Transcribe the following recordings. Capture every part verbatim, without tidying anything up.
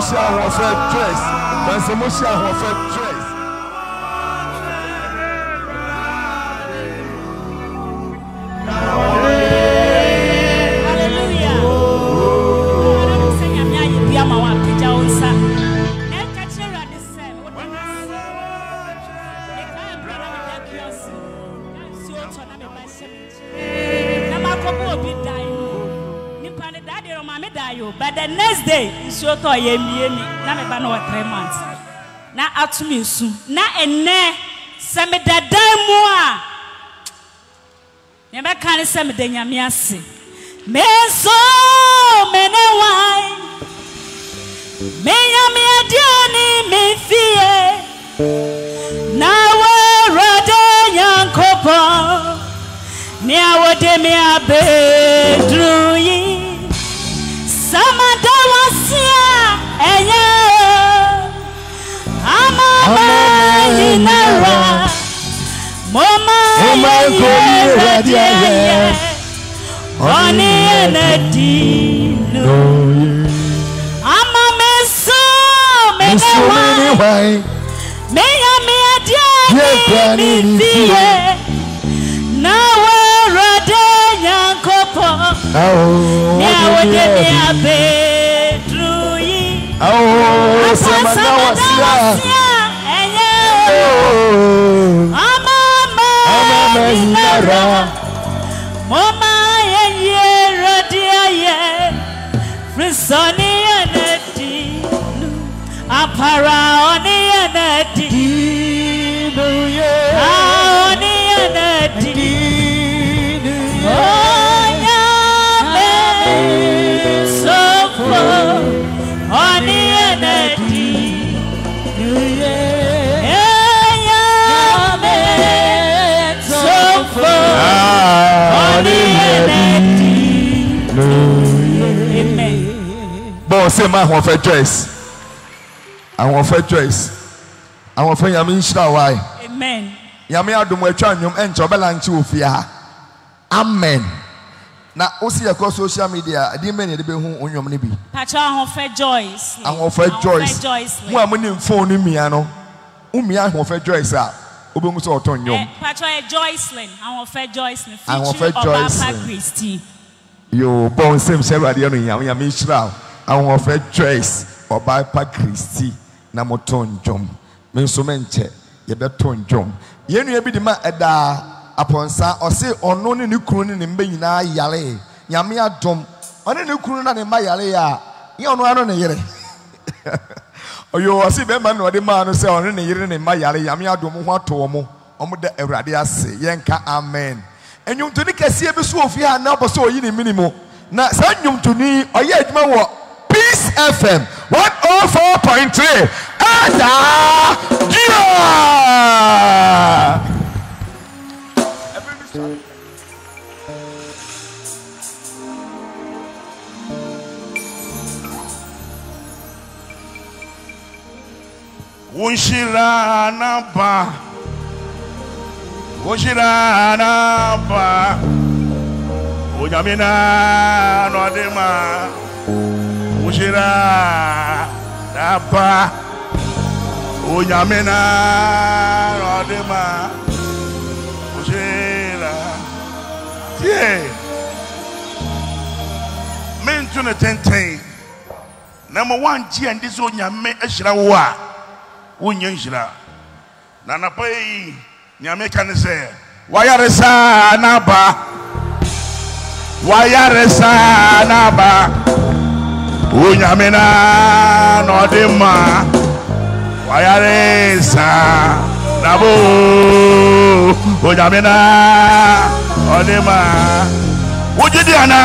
Moshia Hofet dress. Fancy Moshia Hofet dress. Hallelujah. I'm saying I'm here. You are my one. Pija onsa. Never catch you at the same. What do you say? The guy brother with that kiosk. So to na me buy seven. Na ma kobo obi die. Nipa ne daddy o ma me die o. But the next day, so to ye mi mi. Na me ba no three months. Na atumi nsu. Na enne se me dadai mu a. Never can say me de nyame ase. Me so me ne wai. Me nyame adiani me fie. Na wo rode yankopo. Ni awode me abedru yi. Samada wasia enye. Ama inara. Mama ye radia oni enedi no ama meso me wai me ya me adia ni fie na wo rode yankopo ni awode me abedru yi oh samada wasia enye Inara Mama ye radia ye Frisoni aneti Apara oni aneti Oni aneti Onya me sofo Oni aneti Bon, c'est ma Hofet dress. I want for dress. I want for Yamin Shawai. Amen. Yami Adum Wechanyum and Chobalanchi Ufia. Amen. Now, also across social media, I didn't mean to be home on your money. Pacha Hofet Joyce. I want for Joyce. Who am I phone in Miano? Umia Hofet dress out. Ubungus or Tonyo. Pacha Joycelyn. I want for Joycelyn. I want for Joycelyn. Christy. You born same Sarah Yamin Shroud. I want for dress or by Pat Christy. Namoton Jom. Mensumente. You better ton Jom. Yenu be the man at the upon sa or say or no new crooning in Bayina Yale. Yamia Dom. On a new crooner in my Yalea. You know, I don't know. Or you are see man or the man who say on any year in my Yale. Yamia Dom what to Omo. Omo de Eradia say. Yanka Amen. And you to the see ever so if you are now so in a minimum. Now, send you to me or yet my Peace F M one oh four point three. And yeah! Unshirana ba, unshirana ba, unyamina no adema. Unshirana ba, unyamina no adema. Unshira, yeah. Men to the ten number one G and this unyame eshrawa. Unyenjira Nana pay Nyame can say Wayaresa naba Wayaresa naba Unyamena no dema Wayaresa nabo Unyamena odema Ujidiana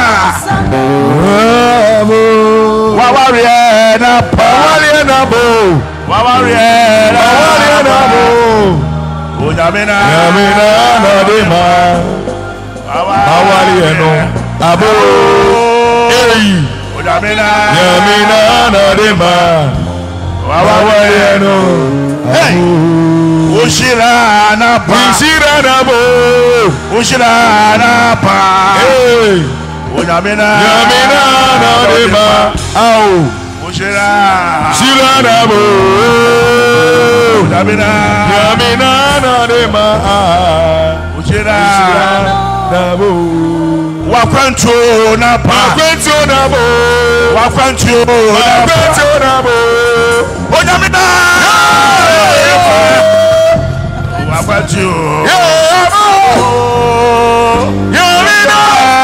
Wawariena Wawariena bo Wawariena Wawariena bo Unyamena Unyamena nadema Wawariena abo Ei Unyamena Unyamena nadema Wawariena Hey Ushira na pa Ushira na bo Ushira na pa Hey Unyamena Unyamena nadema Au Ojira. Shira nabo. Yamina. Yamina na dema. Ojira. Nabo. Wakwancho na pa. Wakwancho nabo. Wakwancho na pa. Wakwancho nabo. Onyamina. Wakwancho. Yamina.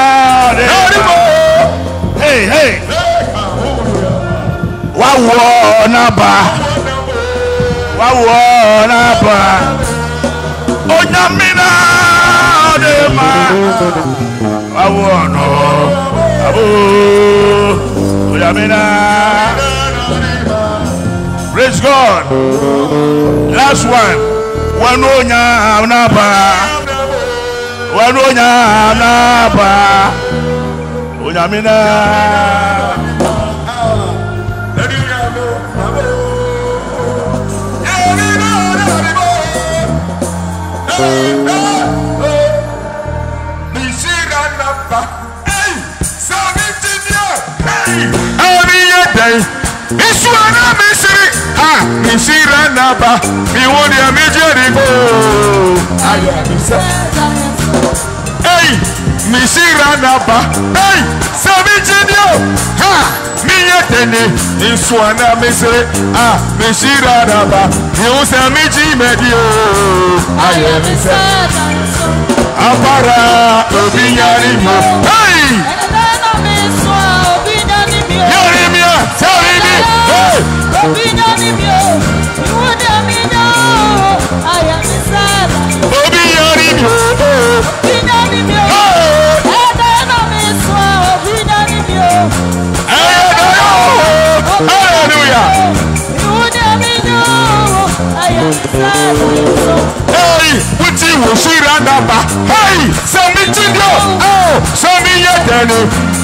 Hey, hey. Wawo na ba. Wawo na ba. Onyamina de ma. Wawo no. Abu. Onyamina. Praise God. Last one. Wanonya na ba. Wanonya na ba. Onyamina. Iswana Misiri, ah, Misira Naba, mi woni a Mijeribo. Hey, Misira Naba, hey, Sabijidio, ha, Miyatene, Iswana Misiri, ah, Misira Naba, mi usa Miji Medio. Apara, Obiyanimo, hey. Tell me, hey! Obinyanimio, Obinyanimio, I am sad. Obinyanimio, Obinyanimio, Edenamiswa, Obinyanimio, hallelujah. Obinyanimio, I am sad. Hey, what you will see around number? Hey, send me to you. Oh, send me your daddy.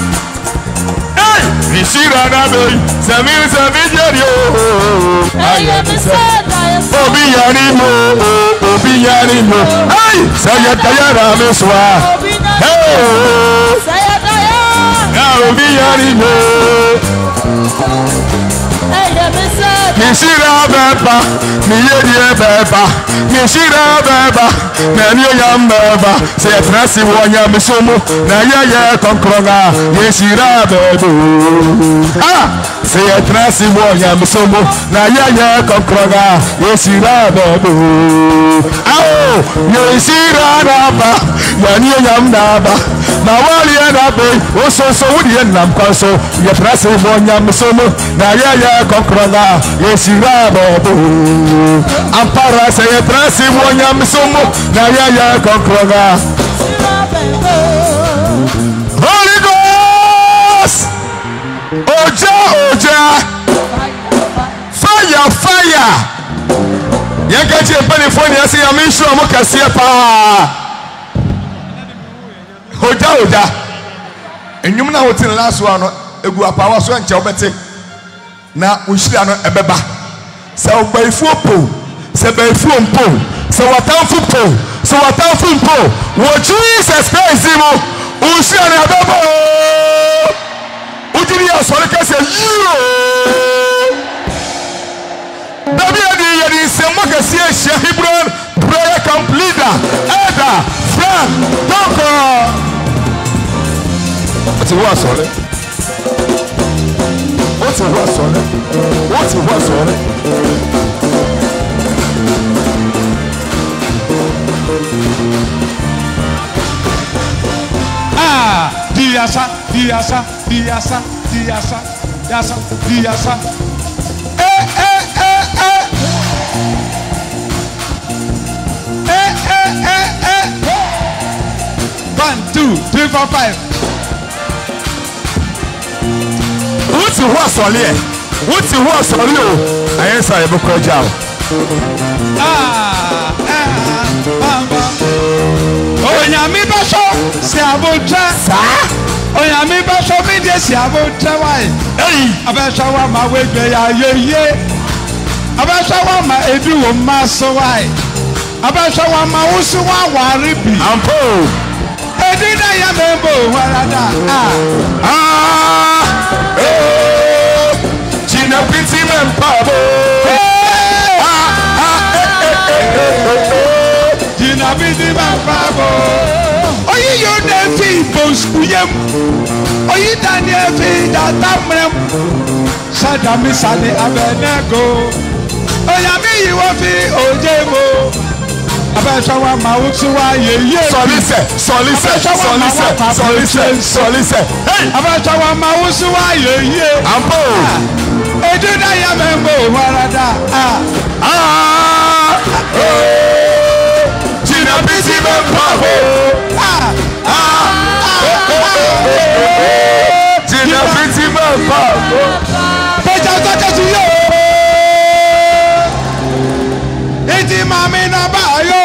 Nishira na bei, Samir Savidio. I am sad, I am sad. Obiyanimo, Obiyanimo. Hey, Sayatayara Meswa. Hey, Sayatayara. Obiyanimo. I am sad. Nishira beba, Niyedi beba, Nishira beba, Nani yam beba. Say Trasi wanya misomo, na yaya konkronga, Nishira beba. Ah, say Trasi wanya misomo, na yaya konkronga, Nishira beba. Ah, Nishira beba, Nani yam beba. Na wali anabe, oso so wudi enam kwaso, ye Trasi wanya misomo, na yaya konkronga, Nishira beba. Ampara say Trasi wanya misomo, na yaya konkronga. Holy Ghost, Oja, Oja, fire, fire. Yankachi Penifoni, I say, I'm in sure I'm okay. Oja, Oja, and you know what's in the last one. A good power so and Chobete. Now we should have a beba. So by four po, so by four po, so what time for po, so what time for po, what Jesus Christ, we should have a beba. Ujiria Solika said, you. David Yadi Semaka Sia Hebron, prayer camp leader, elder, friend, doctor. What's it was on it? What's it was on it? What's it was on it? Ah, Diasa, Diasa, Diasa, Diasa, Diasa, Diasa. Eh, eh, eh, eh. Eh, eh, eh, eh. One, two, three, four, five. What's it was on it? What's it was on you? I answer a book of Jam. Ah, ah, ah, oh, Yami Basho, Siabucha, oh, Yami Basho, Media Siabucha, why? Hey, Abashawa, my way, ye, ye. Abashawa, my edu, maso, why? Abashawa, my Usuwa, Waribi, Ampo. Edina Yambo, Warada, ah, Ah, oh, Bonsuyem. Oyi Daniel fi datamrem. Sadami sani abenego. Oyami yiwo fi ojemo. Abashawa mautuwa ye ye. Solise, solise, solise, solise, solise. Hey! Abashawa mautuwa ye ye. Ampo. Ejuna ya membo warada. Ah. Ah. Oh. Tina busy membo. Ah. Tina busy membo. Peja toka to you. Eti mami na ba yo.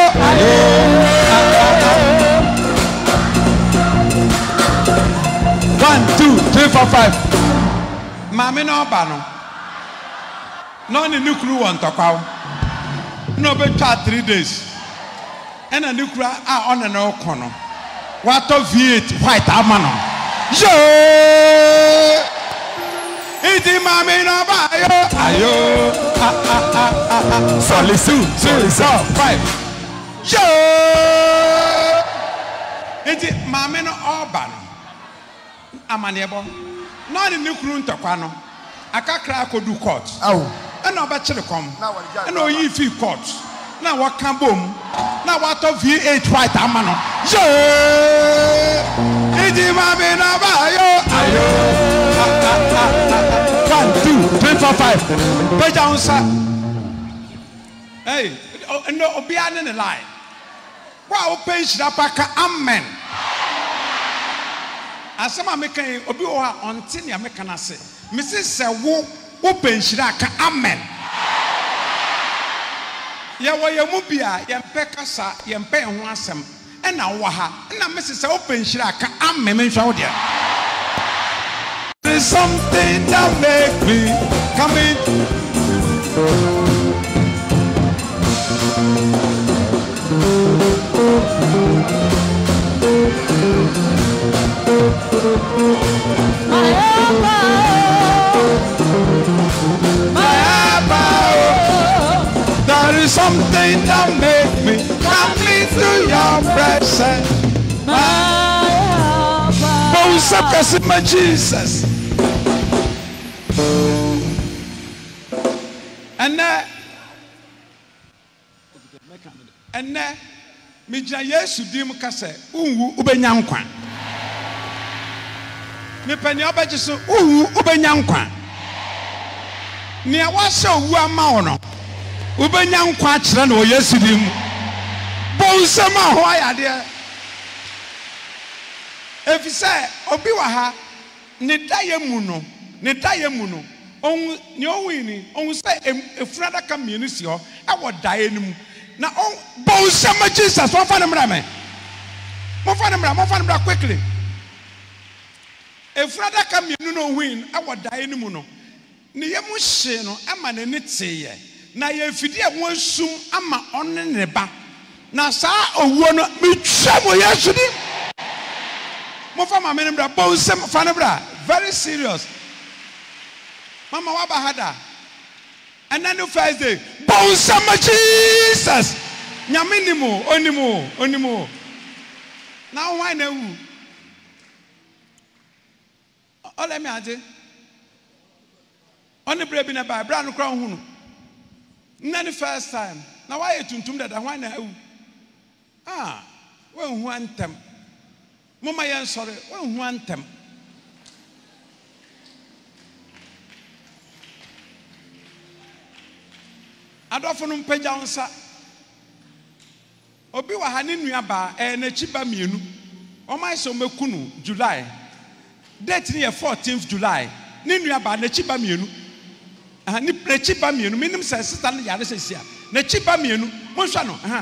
One, two, three, four, five. Mami na ba no. No ni nukuru won tokwa. No be twa three days. And a nukura a on and okọ no. What of V eight white amano. Yo! Iti mami na ba yo. Ayo. Ah ah ah ah ah. Solisu, solisu. Five. Yo! Iti mami na oba no. Amanebo. No ni nukuru ntokwa no. Akakra akodu court. Awo. And ọba kyerɛ kɔm ɛna oyi fi court na waka bom na wato V eight white ama no yee edi ma bi na ba yo ayo one two three four five pɛgya nsa ɛy ɛna obiara ne ne line wa a wopɛ nhyira pa ka amen asɛm a meka yi obi wɔ a ɔnte nea meka no ase mesi sɛ wo Open shiraka amen. Ya wa ya mu bia ya mpɛ kasa ya mpɛ ho asɛm ɛna wo ha ɛna mesi sɛ open shiraka amen menhwa wo dia. There's something that make me come in. There is something that make me come into your presence. Both of us, Jesus. And then, and then, me jaya Yesu dim kase uwu ubenya nkwa. Me pani obaje so uwu ubenya nkwa. Ni awase owu ama ono. Ubenya nkwa akire na Yesu dim. Bonsema ho ayade. Efise obi wa ha ne daye mu no, ne daye mu no. On ni owini, on say efrada ka mienu si ho, e wo daye ni mu. Na on bonsema Jesus, what for them me? What for them? What for them quickly? Efrada ka mienu no win, e wo daye ni mu no. Ni ye mu hye no, ama na ni teye. Na ye fidi e won sum ama onne ne ba. Na sa owuo no metwa mo Yesu di. Mo fa ma menem bra bonsem fa ne bra. Very serious. Mama wa bahada. And then the first day, bonsem Jesus. Nyaminimu, onimu, onimu. Now why na wu? Oh, let me add it. On the bread in a bar, brand crown hunu. Not the first time. Now why you tuntum that I want to? Ah, well, one time. Mama, I'm sorry. Well, one time. Adofo pagya onsa. Obi wa ha ne nua ba eh na chiba mienu. O mai so mekunu July. Date ne fourteenth July. Ne nua ba na chiba mienu. Ah ni na chiba mienu. Minim se sister ne yare se sia. Na chiba mienu. Mo hwa no. Aha.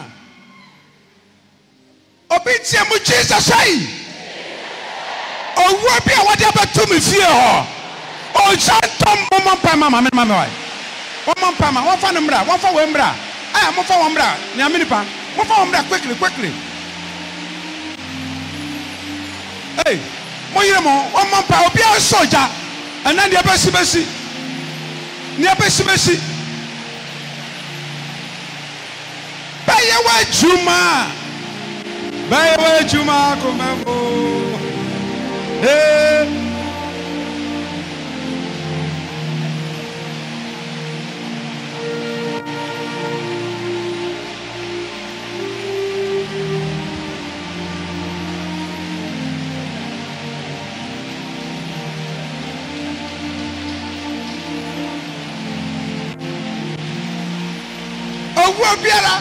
Obi tie mu Jesus ai. Owo bi a wode abeto me fie ho. O chantom mama pa mama me mama wai. One man pama, one fan umbra, one for umbra. I am for umbra, near minipan, one for umbra quickly, quickly. Hey, Moyamo, one man power, be a soldier, and then the Bessie Bessie. Near Bessie Bessie. By your way, Juma. By your way, Juma, come. Hey. Oh, Biara.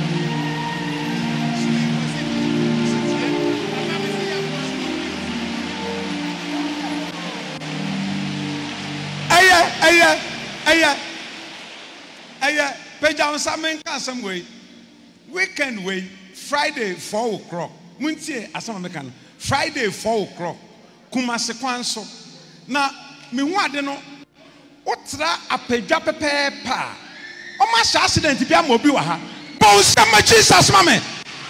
Aya, aya, aya, aya. Peja on Samen can some way. Weekend way. Friday four o'clock. Muntie asama mekan. Friday four o'clock. Kumase kwanso. Na me wade no. Otra apedwa pepepa. Oma sha accident bia mo bi wa ha. Bon sama Jesus mame.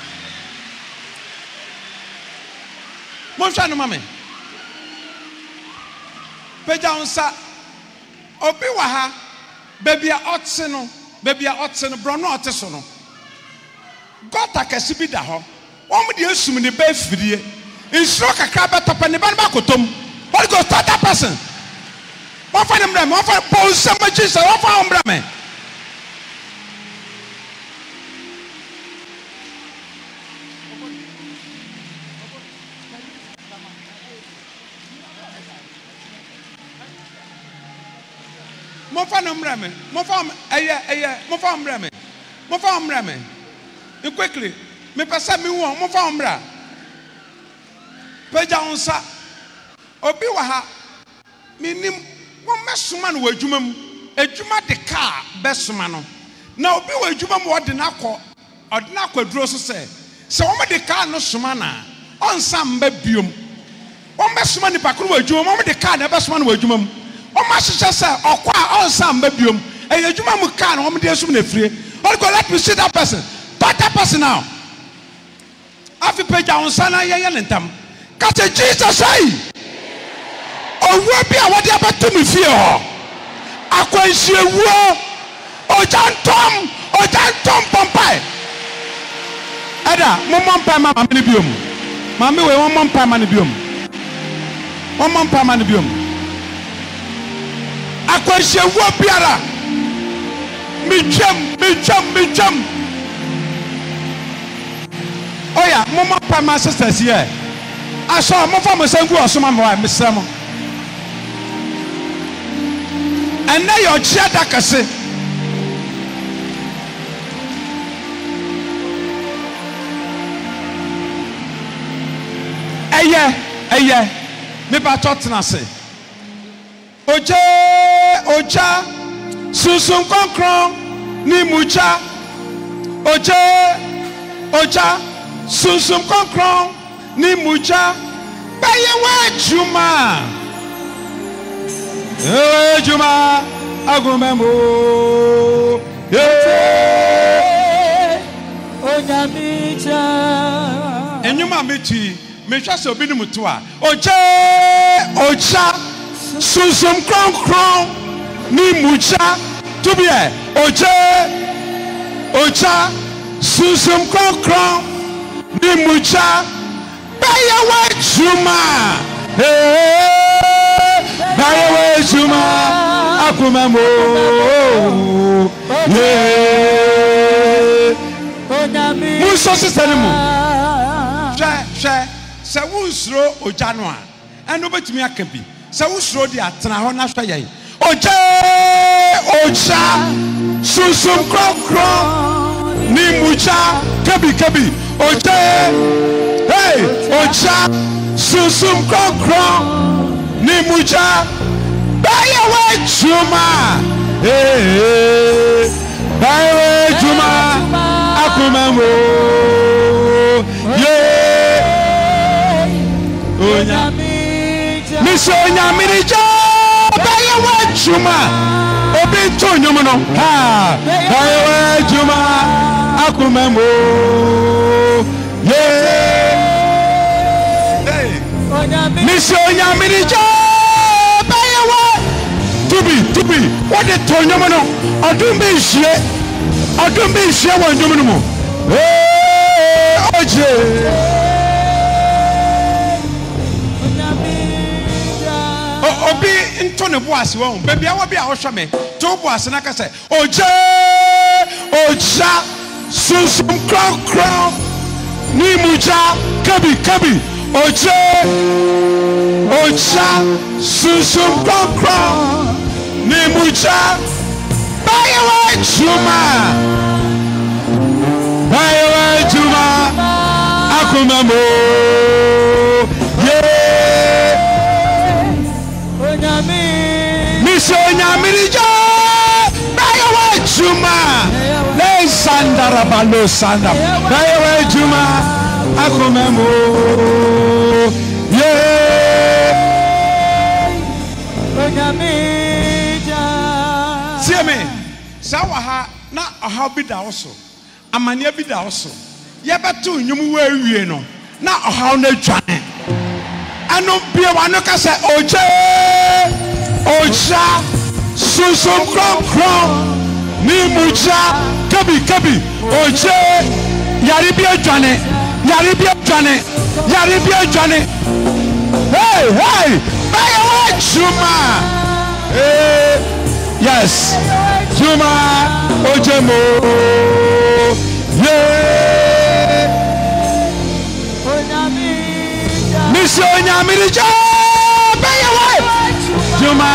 Mo hwa no mame. Peja onsa obi wa ha. Baby a otse no, baby a otse no bro no otse so no. Gota kesi bi da ho. Won de asum ne ba fidie. Insuro kakra betopa ne ba ba kotom. Holy Ghost start that person. One find them them, one find bon sama Jesus, one find them them. Mofa no mrame, mofa eye eye, mofa mrame, mofa mrame. You quickly, me pesa me won, mofa mra. Peja onsa, obi wa ha, minim, won mesuma no wadwuma mu, adwuma de car besuma no. Na obi wa adwuma mu ode na kọ, ode na kwaduro so se, se won de car no suma na, onsa mba biom. Won mesuma ni pakuru wadwuma, won de car na besuma no wadwuma mu. Oma shesha say okwa on sam babiom e adwuma mu ka na om de asum na frie. Holy God, let me see that person. Touch that person now. Afi peja on sana yen yen ntam. Ka say Jesus say. Owo bi a wode abato me fie ho. Akwanhie wuo. Ojantom, ojantom pompai. Ada, mo mompai mama ni biom. Mama we mo mompai mama ni biom. Mo mompai mama ni biom. Akwanhie wuo biara. Mi twam, mi twam, mi twam. Oya, mo mompai my sisters here. I saw mo fa mo sangu osoma mo me semo. And now your chair that can say, Eye, eye, me ba totna say. Oje, oja, sunsun konkron, ni muja. Oje, oja, sunsun konkron, ni muja. Baye wa juma. Eh juma agumemo eh onyamija enyuma meti me hwa se obi ni muto a oje oja susum kron kron ni muja to be e oje oja susum kron kron ni muja baye wa juma eh Bayewe juma akumemo yeah Muso sister mu hwe hwe se wunsuro ojano a eno betumi akabi se wusuro di atena ho na hwe yen oje oja susum krokro ni mucha kabi kabi oje hey oja susum krokro ni mucha bayewe juma eh bayewe juma akumamo yeah onyamija miso onyamija bayewe juma obi to nyomo no ha bayewe juma akumamo yeah onyamija miso onyamija Tubi, tubi, what the Tonyomono? I don't be share. I don't be share one Yomono. Hey, Oje. obi into ne boase won baby awo bi a wo hwe me to boase na ka say oje oja susum crown crown ni muja kabi kabi oje oja susum crown crown ni muja bayewa juma bayewa juma akumamo Misonyamirijo bayewa juma le sandara balo sanda bayewa juma akomemo ye onyamija sieme sawaha na aha bi da woso amania bi da woso yebeto nyum wa wie no na aha na dwane ano bia wano ka se oje oja susum krom krom ni muja kabi kabi oje yari bi adwane yari bi adwane yari bi adwane hey hey bayewa juma eh yes juma ojemo yeah Misonyamirijo bayewa juma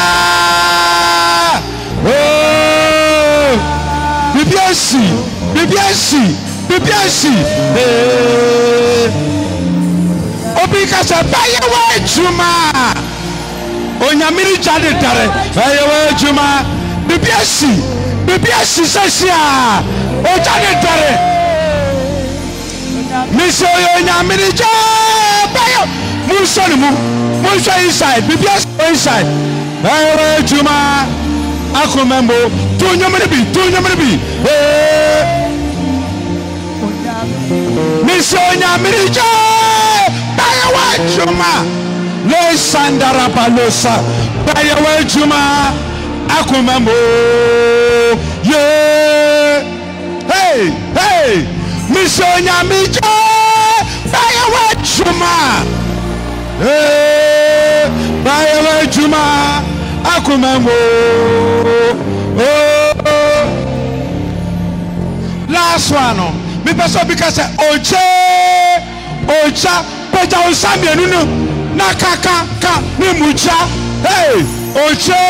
oh bibiasi bibiasi bibiasi eh obi ka se bayewa juma onyamirijo de dare bayewa juma bibiasi bibiasi sasia oja de dare misonyamirijo bayewa musoni mu musho inside bibiasi inside bayewa juma akomembo tunyomere bi tunyomere bi eh misonyamirijo bayewa juma le sandara balosa bayewa juma akomembo yeah hey hey misonyamirijo bayewa juma eh bayewa juma akumamo oh last one me person because oje oja peja osami nunu na kaka ka ni muja hey oje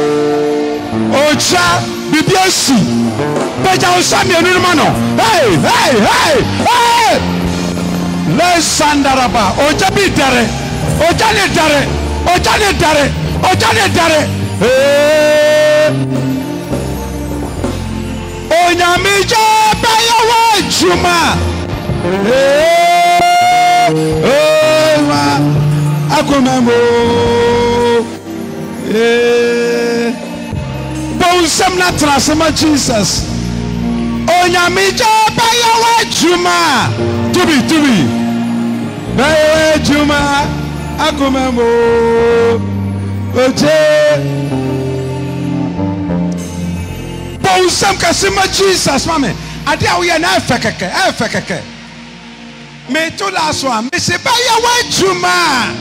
oja bibiasi peja osami nunu mano hey hey hey hey le sandaraba oja bi dare oja le dare oja le dare ojane dare eh onyamija bayewa juma eh eh ma akomemo eh bonsam na trasema Jesus onyamija bayewa juma tubi tubi bayewa juma akomemo oje bonsam kasema Jesus mame ade a wo ye na efekeke efekeke me to laso a me se bayewa juma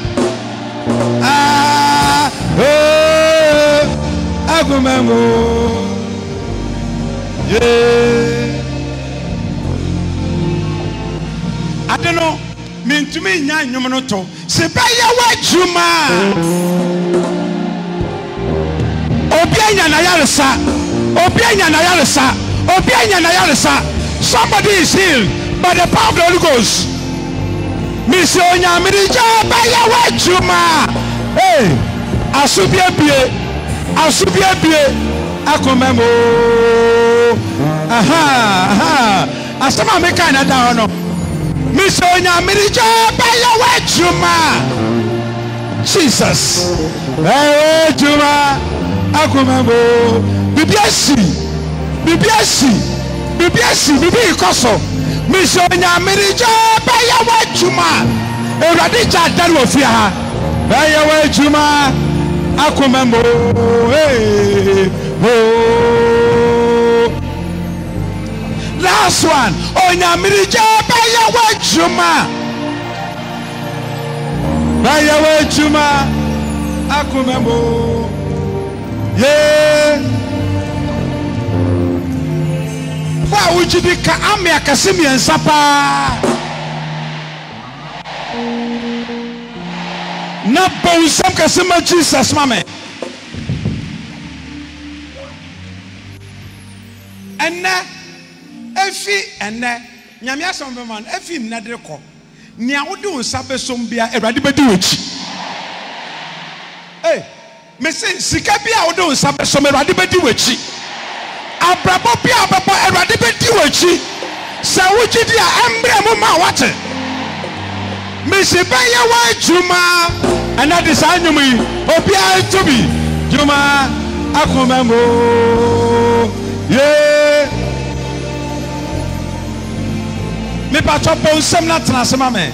ah eh agumemo yeah ade no me ntumi nya nwom no to se bayewa juma obianya na yaresa obianya na yaresa obianya na yaresa somebody is healed by the power of the Holy Ghost misonyamirijo bayewa juma hey asubie bie asubie bie akomemo aha aha asama me kan na da no misonyamirijo bayewa juma Jesus bayewa juma akomemo bibiasi bibiasi bibiasi bibi ikoso misonyamirijo bayewa juma ewrade ja daru ofia ha bayewa juma akomemo hey oh last one onyamirijo bayewa juma bayewa juma akumemo ye wa ujidi ka ame akase miensa pa na bonsam kase ma Jesus mame enne efi enne nyame asom be man efi nnadre ko nia wode unsa besom bia Awurade bedi wechi eh me say sika bia wode unsa besom Awurade bedi wechi abrabo bia babo Awurade bedi wechi sa wugidi a embre mu ma wate me se baya wa juma anade sa anyum yi obi a tobi juma akomamo ye me patcho bonsam na tenasema me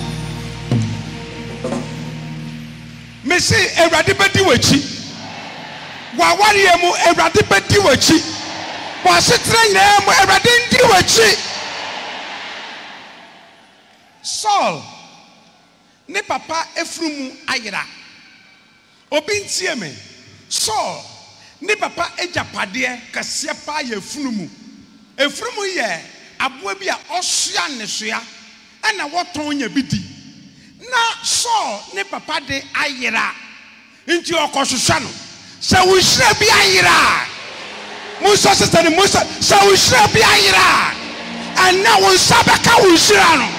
me say Awurade bedi wechi wa wariye mu Awurade bedi wechi wa setre nyina mu Awurade ndi wechi Saul ne papa efrumu ayira obi ntie me Saul ne papa ejapade kase pa ye efrumu efrumu ye aboa bi a osua ne soa na woton nya bidi na Saul ne papa de ayira nti okohwehwa no se wo hira bi ayira Musa sister ni Musa se wo hira bi ayira ana wo sabeka wo hira no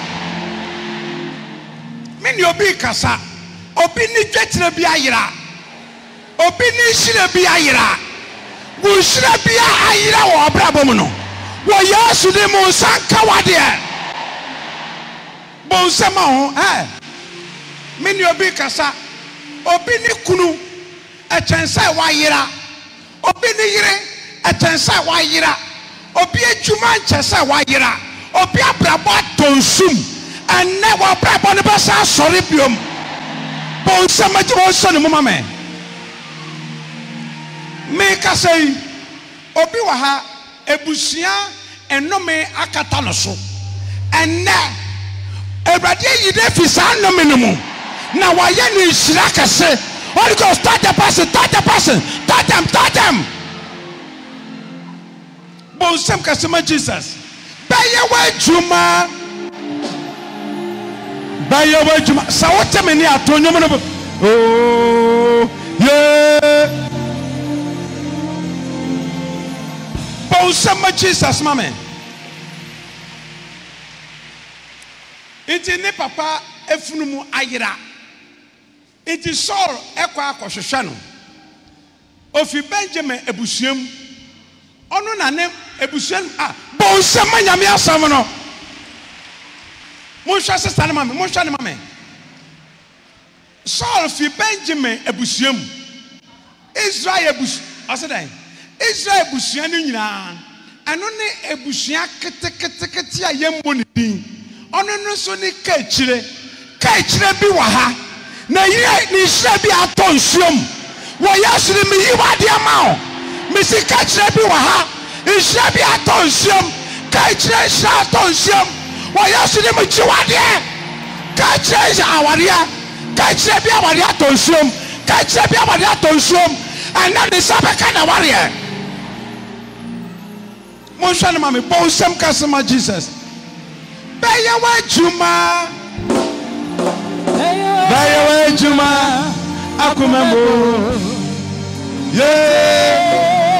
meni obi kasa obi ni dwetire bi ayira obi ni hira bi ayira wo hira bi ayira wo abrabom no wo Yesu de mo sanka wade bon sema ho eh meni obi kasa obi ni kunu e chense wa yira obi ni yire e chense wa yira obi adwuma chense wa yira obi abrabo tonsum enne wa abrabo ne basa sori biom bon sema je wo so ne mama me me kasa yi obi wa ha ebusia enome akata no so enne Awurade yi de fisa enome no mu na wa ye ni hira kase Holy Ghost touch the person touch the person touch them touch them bonsam kase ma Jesus baye wa juma baye wa juma sa wote me ni atonyom no oh yeah bonsam ma Jesus mama iti ne papa efunumu ayira iti Saul ekwa akohwehwe no ofi Benjamin ebusuam ono na ne ebusuam ah bonsam nyame asam no mo hwa sister ne mama mo hwa ne mama Saul fi Benjamin ebusuam Israel ebus asedan Israel ebusua no nyina eno ne ebusua ketekete a yembo ne din ono no so ni kachire kachire bi wa ha na yire ni hira bi atonsuom wo Yesu ni mi yiwade ama o mi si kachire bi wa ha hira bi atonsuom kachire hira atonsuom wo Yesu ni mi jiwade kachire aware kachire bi aware atonsuom kachire bi aware atonsuom ana ni sabeka na ware mo hwa na mama bonsam kasema Jesus Baye wa juma Baye wa juma akumemo yeah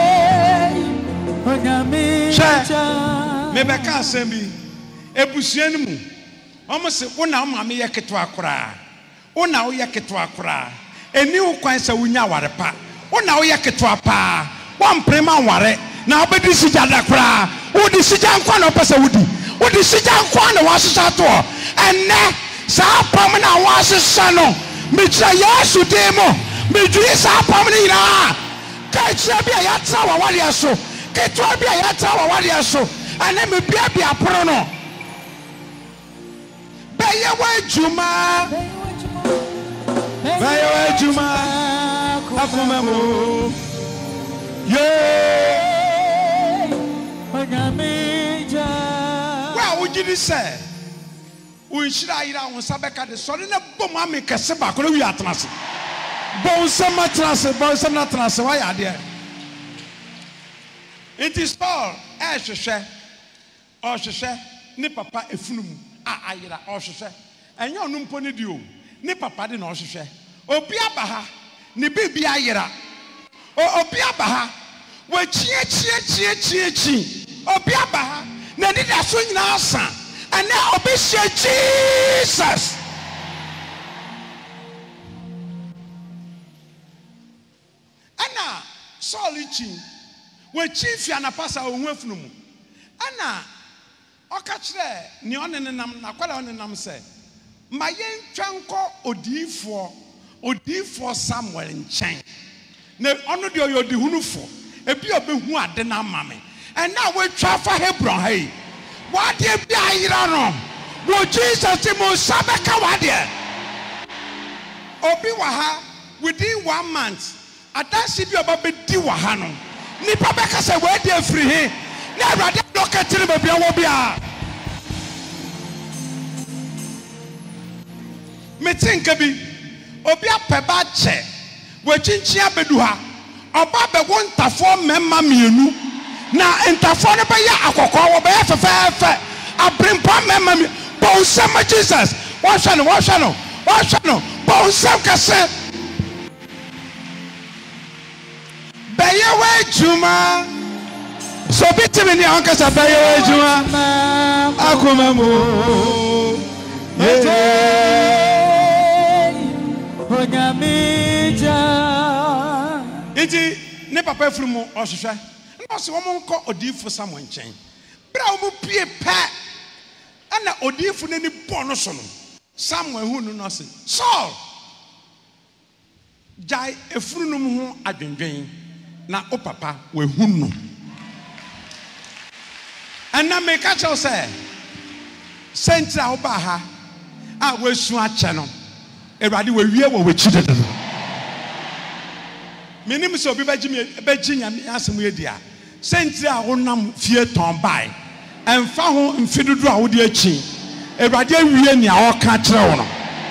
me beka asembi ebusuan mu omo se wona ma me yeketo akora wona wo yeketo akora eni wo kwan se wunya warepa wona wo yeketo apa wan prema ware na obedi sija da kora wodi sija nkwa na opese wodi wodi sija nkwa na wasisa to enne sa pam na wasisa no me tira Yesu demo me dwi sa pam ni na ka tira bia ya tra wa wale so ke to bia ya tra wa wale so ane me bia bia pro no baye wa juma baye wa juma akumemo yeah Meja. Well, we did say we should I on Sabeka the son and a bomb kase ba ko wi atnase. Bonsama trance, bonsama trance. Why are there? It is all Asheshe or Sheshe, ni papa efunum a ayira or Sheshe. And you num pony dio, ni papa din or Sheshe. Obia baha, ni bibi ayira. O obia baha, we chia chia chia chia chi. Obia baha, na di da so nyina asa. And now obi share Jesus. Ana Saul chin we chief ya na pasa ohun afunu mu ana okachire ni onenenam na kwala onenam se ma yentwa nko odifo odifo Samuel nchen na ono de oyodi hunufo ebi obehu ade na amame and now we twa fa Hebron hey what dey bi ayira no wo Jesus mo sabeka wade obi wa ha within one month adansi bi oba be di wa ha no nipa be ka se we dey free he na awade no ka tire be bia wo bia metinka bi obi apeba che we chinchia bedu ha oba be wo ntafo memma mienu na ntafo no be ya akokọ wo be fefefe abrempa memma mi bon sama Jesus wa hwa no wa hwa no wa hwa no bon sam ka se Bayewe Juma, so bitte wenn ihr Onkel sagt Bayewe Juma, akumamo, ete, onyamija. Iti ne papa efrumu ohwehwe, na so wo monko odifo Samuel nchen. Bra wo pie pa, ana odifo ne ni bono so no. Samuel hunu no se. Saul, jai efrunum ho adwendwen. Na o papa we hunu ana me ka cho say sentra oba ha a we su ache no ewade we wie wo we chidede menim so obi baji me baji nyame asem ye dia sentra wo nam fie ton bai emfa ho mfidudu a wo de achi ewade wie ni a o ka kire wo no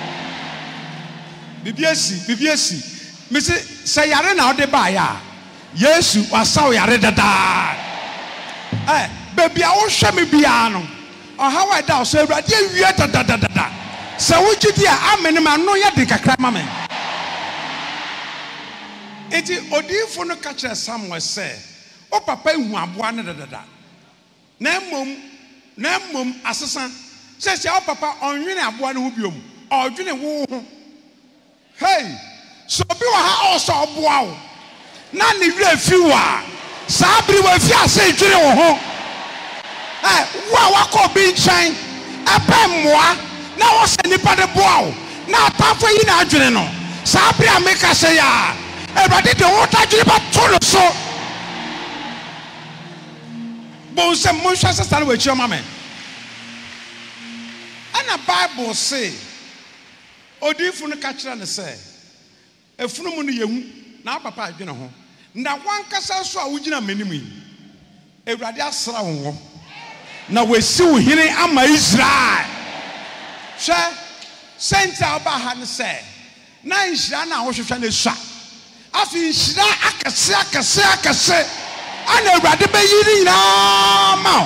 bibiasi bibiasi me se say yare na o de bai a Yesu wasaw yare dada eh baby a wo hwe me bia no o ha wa da so awurade awie dada dada se wo gidi a amene ma no ye de kakra ma me enti odifo no ka kire Samuel se o papa hu aboa ne dada na mom na mom asesa se se o papa onwene aboa ne ho biom odwene wo ho hey so bi wa ha o so aboa wo na ni wura fiwa sabri wa fi ase dwere wo ho eh wa wakọ bi nchan apemmoa na wo se nipa de boa wo na atafo yi na adwere no sabri ameka se ya Everybody the water dwere ba to no so bon se mo hwa se start we chi o mama ana Bible say odifu no ka kire ne se efunu mu no yehu na papa adwene ho na wankasa so a wugina menim yi Ewurade asra wo na wasi wo hene ama Israel hwe senta oba ha ne se na nhira na ahohwehwe na sua afi nhira akase akase akase ana Ewurade be yiri nyina ma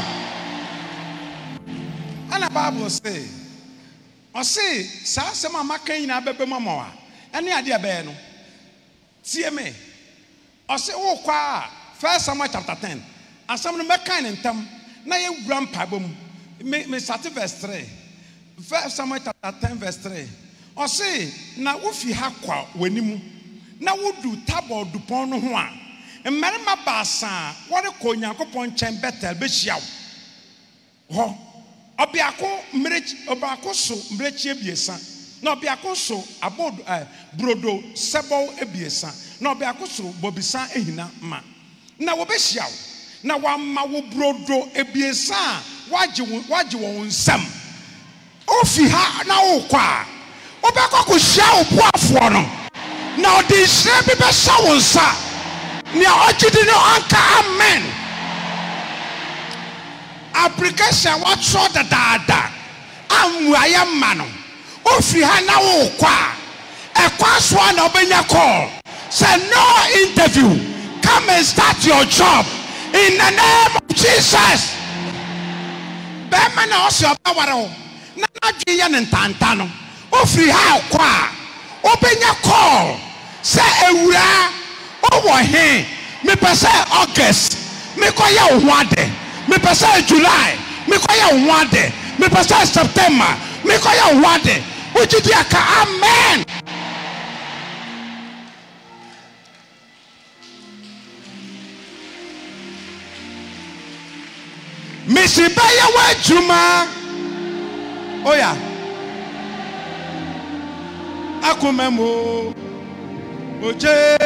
ana Bible say o say sa asema maka nyina bebe mamawa ene ade abe no tie me o say wo kwa First Samuel chapter ten asam no meka ne ntam na ye wura mpabom me me start verse three First Samuel chapter ten verse three o say na wo fi ha kwa wanimu na wo du tabo dupon no ho a mmarima baasa wore ko Nyankopɔn chen Betel be hia wo obiako mrechi obiako so mrechi ebiesa na obiako so abod brodo sebo ebiesa na obiako so bobisa ehina ma na wo be hia wo na wa ma wo brodo ebiesa waje waje wo nsam ofi ha na wo kwa obekọ ko hia wo boafo no na odi hia bi be sha wo nsa ni ojidi no anka amen application what so da da da amwaya ma no ofi ha na wo kwa ekwa last one obenya call. Say no interview. Come and start your job in the name of Jesus. Bema na osi obawaro. Na adwe ye ntantano. Ofri ha kwa. Obenya call. Say ewura. Owo he. Me pese August. Me koye ohwade. Me pese July. Me koye ohwade. Me pese September. Me koye ohwade. Ujidi aka amen. Missy Baya Wajuma. Oh yeah. Akumemo. Oje.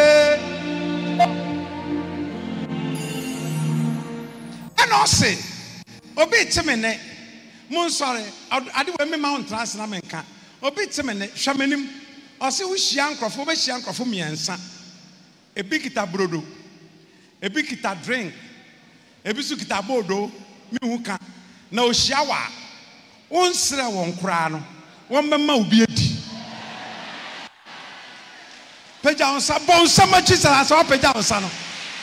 And I say, Obi Timene. Moon sorry. I do a mount Transnamenka. Obi Timene. Shamanim. I say, we shank of over shank of me and son. A big kita brodo. A big kita drink. A biscuita bodo. Me wuka na oshiawa onsre won kra no won mema obi edi peja onsa bon sama chisala so peja onsa no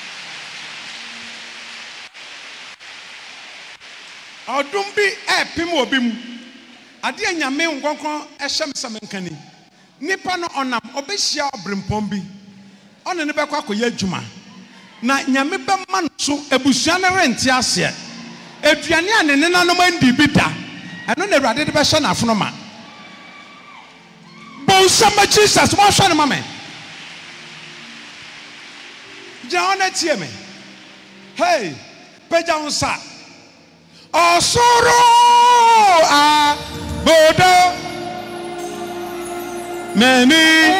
odum bi e pim obi mu ade anyame nkonkon ehye mesam nkani nipa no onam obehia obrempom bi one ne bekwa koye adwuma na nyame bema no so ebusua ne renti ase Eduane ane ne nanom andi bi da eno na Awurade de be hye na afonoma bon sama Jesus mo hye ne mame Jana tie me hey peja unsa osoro a bodo meni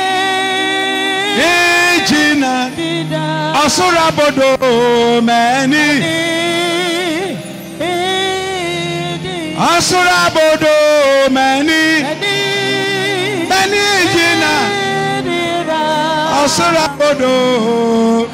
ejina osoro bodo meni Asura bodo many many jina Asura bodo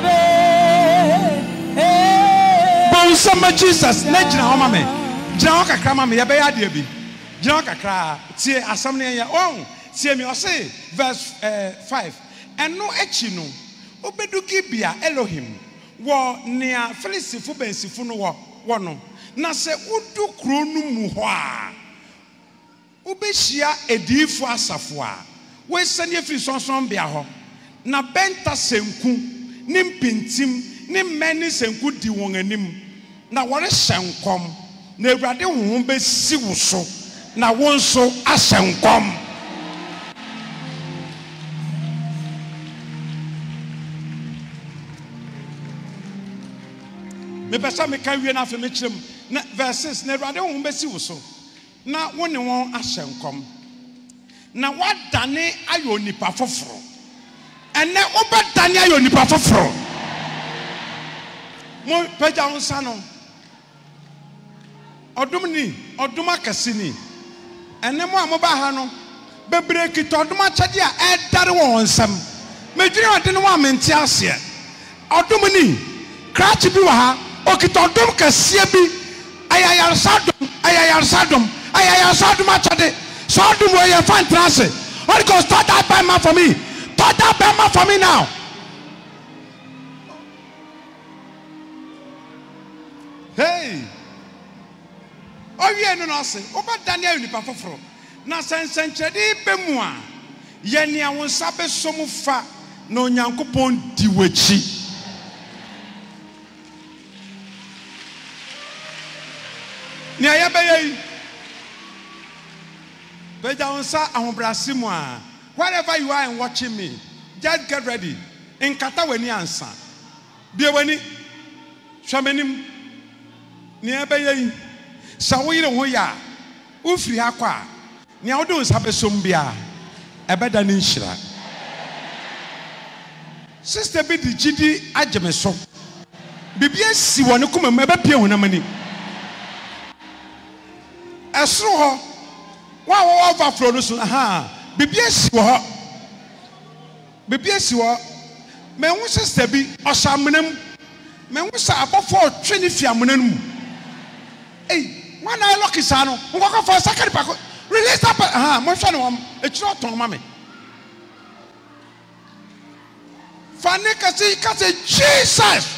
Bon sama Jesus na jina ho mame jina ho kakra mame ya be ya de bi jina ho kakra tie asam ne ya oh tie me o say verse uh, five eno echi no obedu Gibea Elohim wo nea Filistifo bensifo no wo wo no na se udu kro nu mu ho a ubehia edifo asafo a we sane firi sonson bia ho na benta senku ni mpintim ni meni senku di won anim na wore hyenkom na Awurade honhom besi wo so na won so ahyenkom me pesa me kan wie na afa me kirem na verses na Awurade honhom besi wo so na wone won ahyenkom na wadane ayo nipa foforo ene obadane ayo nipa foforo mo peja unsa no odum ni odum akase ni ene mo amoba ha no bebre kito odum achade a edare won nsam medwiri ode no amente ase odum ni kratch bi wa ha okito odum kase bi ayayar sadum ayayar sadum ayayar sadum achade sadum we ye fan trance what goes start that by man for me start that by man for me now hey oh yeah no no say oba Daniel ni pa foforo na sensenchedi bemu a ye ne awonsa be somu fa na onyankopon di wachi ni ayabeyi beja onsa ahombrasimu a wherever you are and watching me just get ready in kata weni ansa bie weni hwamenim ni ayabeyi sawoyire ho ya ufiri akwa ni awdo onsa be som bia ebeda ni nhira sister bi di gidi ageme so bibia si woni kuma me be pie honamani esro ho wa wa overflow no so aha bibia si wo ho bibia si wo me hu sister bi osamnam me hu sa abofo tweni fiamnam mu eh wana I lucky sano ngoko for second pack release that aha mo hwe no e chiro ton ma me Fanika say kase Jesus.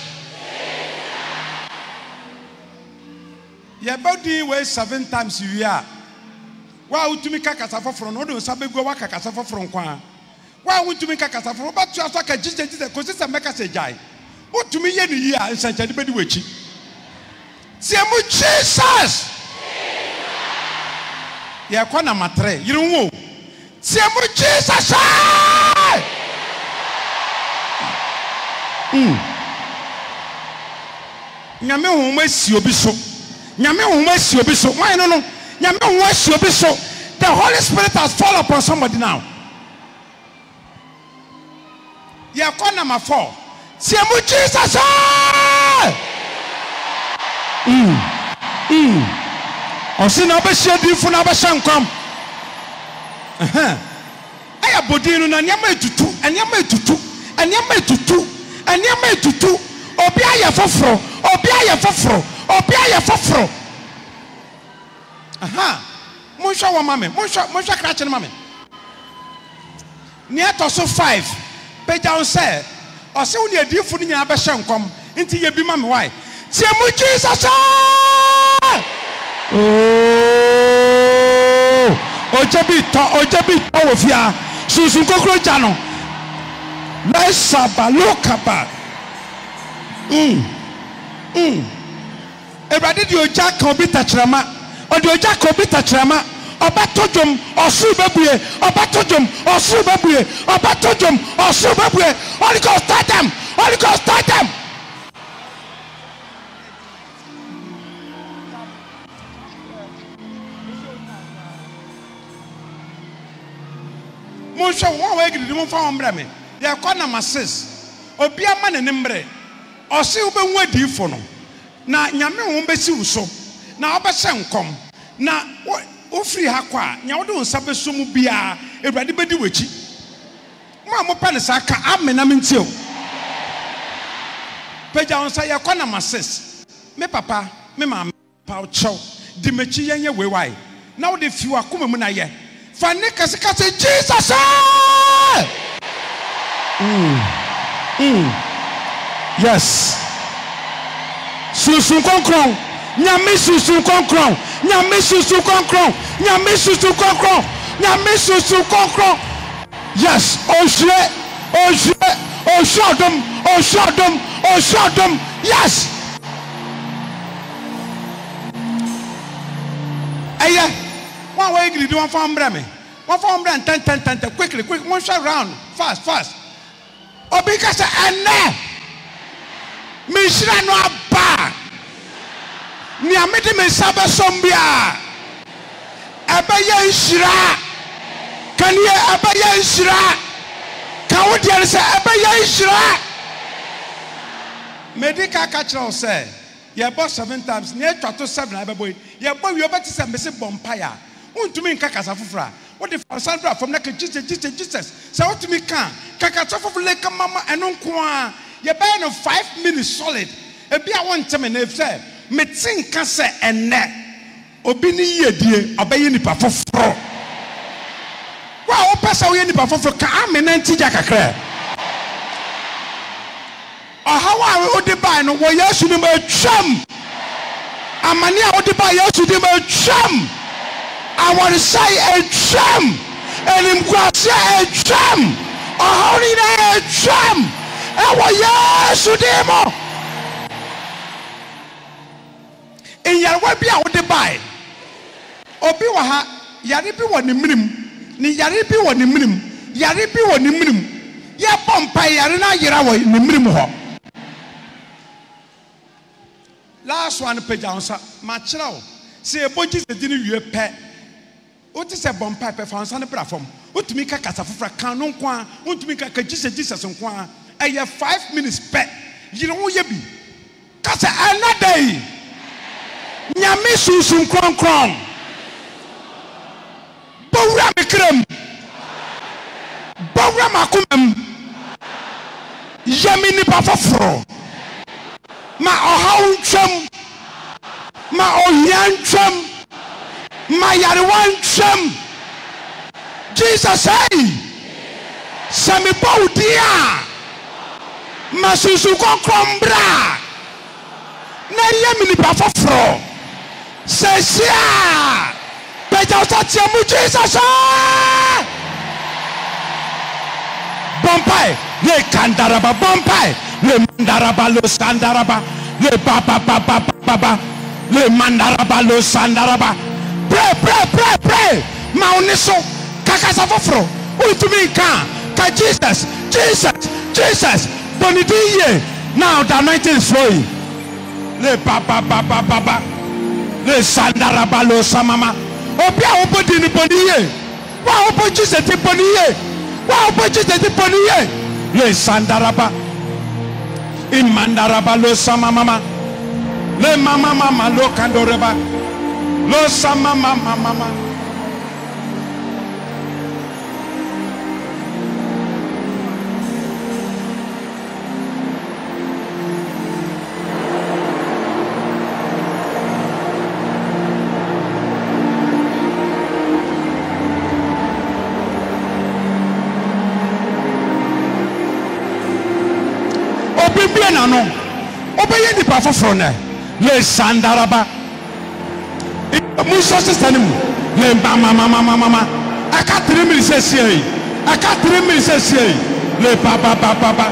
Your body weighs seven times a year. Why would you make a cassava from no sabe go waka cassava from kwa? Why would you make a cassava from but you have to Jesus because it's a make us a jai? What to me any year and such a debate which Siamu Jesus. Ya kwana matre, you don't know. Siamu Jesus. Hmm. Nyame ho masi obi so. Nyame ho masi obi so. Why no no? Nyame ho masi obi so. The Holy Spirit has fallen upon somebody now. Ya kwa number four. Siamu Jesus. Mm. Mm. Osi na be share di fu na be shankwam. Eh. Aya bodinu na nyama etutu, anyama etutu, anyama etutu. Anyama etutu obi aye foforo obi aye foforo obi aye foforo aha monhwa wo mame monhwa monhwa krache mame ni atoso five peja on say o se woni adifu ni nyina be hye nkom nti ye bi mame why tie mu Jesus oh ojebi to ojebi to wo fia susun kokro ja no Let's balokaba. Mm. Mm. Everybody do jack obi tachrama. Or do jack obi tachrama. Obatojum or subabuye. Obatojum or subabuye. Obatojum or subabuye. Holy Ghost start them. Holy Ghost start them. Monsha one way to do for umbrella. They are called number six. Obia man and embre. Or see ube wedi for no. Na nyame wumbe si uso. Na oba sen kom. Na o free hakwa. Nya wodo nsabe so mu bia. Ewrade bedi wechi. Mo mo pa ne saka amena mentio. Peja on say call number six. Me papa, me mama pa chow. Di mechi yenye we wai. Na wo de fiwa kuma mu na ye. Fa ne kase kase Jesus. Mm. Mm. Yes. Susun konkron. Nyame susun konkron. Nyame susun konkron. Nyame susun konkron. Nyame susun konkron. Yes. Oshre. Oshre. Oshodum. Oshodum. Oshodum. Yes. Aye. One way you do one for me. One for me and ten ten ten ten quickly quick one shot round fast fast. Obika se ene mishira no aba ni amede me sabe sombia ebeye ishira kan ye ebeye ishira kan wo dia se ebeye ishira medical catcher say ye bought seven times near to seven abeboy ye boy we obeti se mese bompire untumi nka kasa fufura what the Sandra from like Jesus Jesus Jesus say what me can kaka for like mama eno nko a ye buy no five minutes solid e bia won teme na say me tin ka se enne obi ni yedie obaye nipa foforo wa o pesa wo ye nipa foforo ka amena ntija kakra o hawa wo de buy no wo yesu ni ma twam amani a wo de buy yesu ni ma twam I want to say a gem, and in Gracia a gem, a holy a gem, and what yes to demo. In your way be out the buy. Obiwaha, Yaripi one the minimum, Ni Yaripi one the minimum, Yaripi one the minimum, Ya Pompa Yarina Yarawa in the minimum. Last one page answer, Machro. Say a budget that didn't you pet. What is a bomb pipe for on the platform? What to make a casafra canon qua, what to make a Jesus Jesus and qua, a year five minutes pet. You know what you be? Cassa another day. Nyamisu some cron cron. Bowramicrum Bowramacum Yamini Pafafro Ma Ohaun Chum Ma Oyan Chum My Yarawan Chum Jesus say Sami Baudia masusu kokrombra na ye mini pa foforo sesia peja so tiamu Jesus bompai le kandaraba bompai le mandaraba lo sandaraba le papa papa papa le mandaraba lo sandaraba pray pray pray pray mauniso kakasa foforo ultimi kan ka Jesus Jesus Jesus bonidiye now the anointing is flowing le papa papa papa le sandaraba lo samama obi a obodi ni boniye wa obo Jesus ti boniye wa obo Jesus ti boniye le sandaraba imandaraba lo samama le mama mama lo kandoreba lo samama mama no obeye ni pa foforo na le sandaraba muso sistanim le mama mama mama aka three minutes sei aka three minutes sei le papa papa papa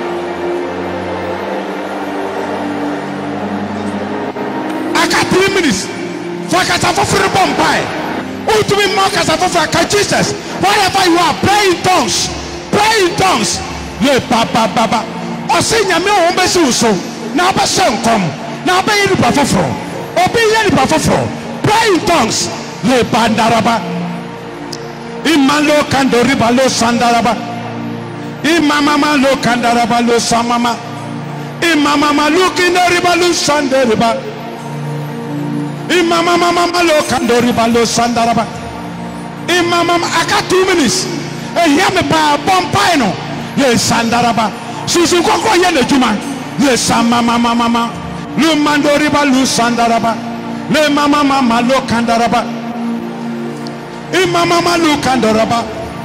aka three minutes fakata foforo bombai ultimi mo kasa foforo ka Jesus wherever you are pray in tongues pray in tongues le papa papa Osinya me o mbesi uso na abase nkom na abayi ni pafoforo obi ye ni pafoforo pray in tongues le bandaraba imalo kandori balo sandaraba imama malo kandaraba lo samama imama malo kindori balo sandaraba imama mama malo kandori balo sandaraba imama aka two minutes e hear me ba bompai no le sandaraba Susu koko ye le juma le sama mama mama le mandori ba lu sandaraba le mama mama lo kandaraba e mama mama lu kandaraba